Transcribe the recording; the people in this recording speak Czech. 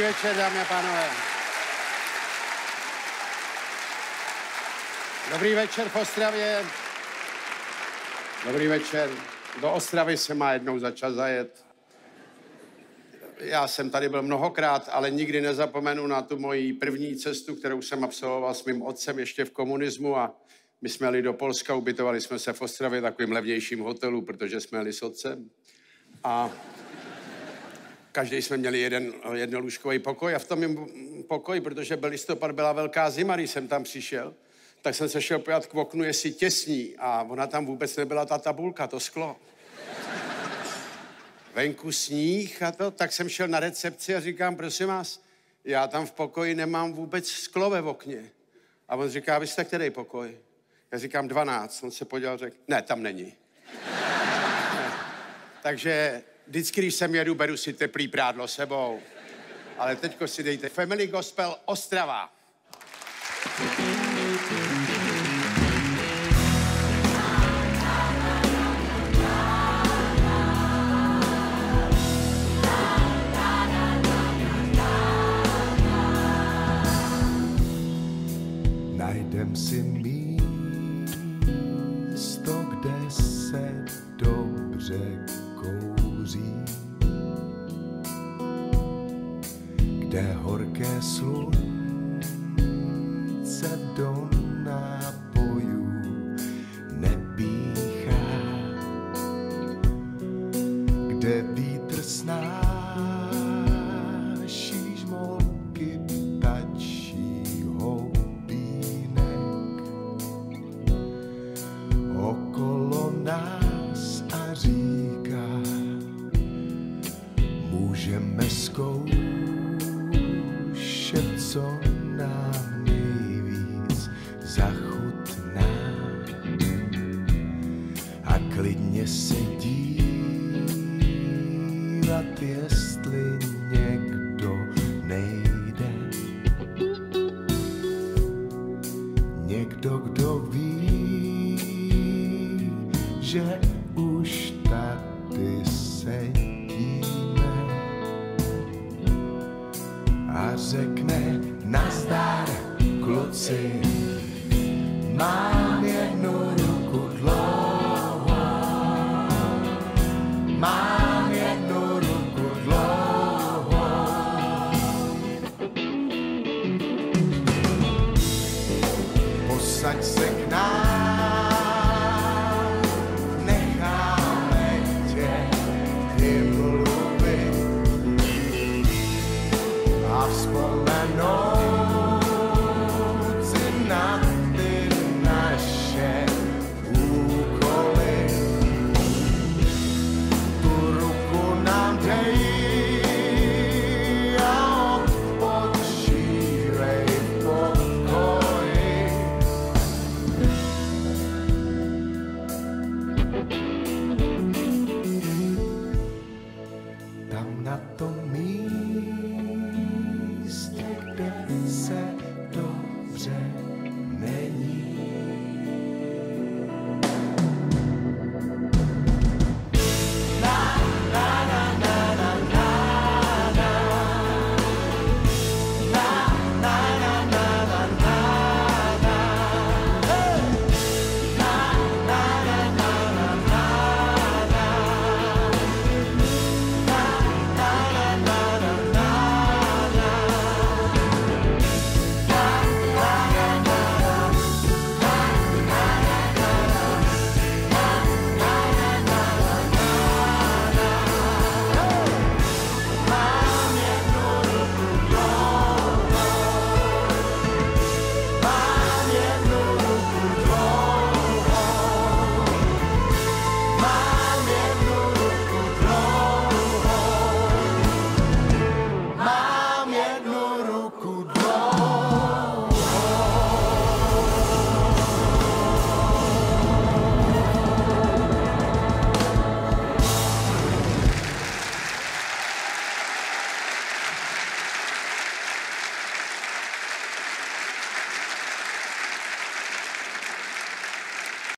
večer, dámy a pánové. Dobrý večer v Ostravě. Dobrý večer. Do Ostravy se má jednou za čas zajet. Já jsem tady byl mnohokrát, ale nikdy nezapomenu na tu moji první cestu, kterou jsem absolvoval s mým otcem ještě v komunismu a my jsme jeli do Polska, ubytovali jsme se v Ostravě takovým levnějším hotelu, protože jsme jeli s otcem. A každý jsme měli jeden lůžkový pokoj a v tom mým pokoji, protože byl listopad, byla velká zima, když jsem tam přišel, tak jsem se šel podívat k oknu, jestli těsní a ona tam vůbec nebyla ta tabulka, to sklo. Venku sníh a to, tak jsem šel na recepci a říkám, prosím vás, já tam v pokoji nemám vůbec sklo ve okně. A on říká, vy jste který pokoj? Já říkám 12. On se podíval a řekl, ne, tam není. Takže vždycky, když sem jedu, beru si teplý prádlo sebou. Ale teďko si dejte Family Gospel Ostrava. Najdem si místo, kde se dobře kouří, kde horké slunce do nápojů nepíchá, kde vítr snáší žmolky ptačího pínek okolo nás a říká, můžeme zkoušet, co nám nejvíc zachutná a klidně se dívat, jestli někdo nejde. Někdo, kdo ví, že už tady sedíme a řekne nazdar, kluci, mám jednu ruku dlouhou, mám jednu ruku dlouhou. Posaď se k nám, necháme tě i mluvit a vzpomenout si na ty naše úkoly. Tu ruku nám dej a odpočívej v pokoji. Tam na tom místě, kde se dobře není,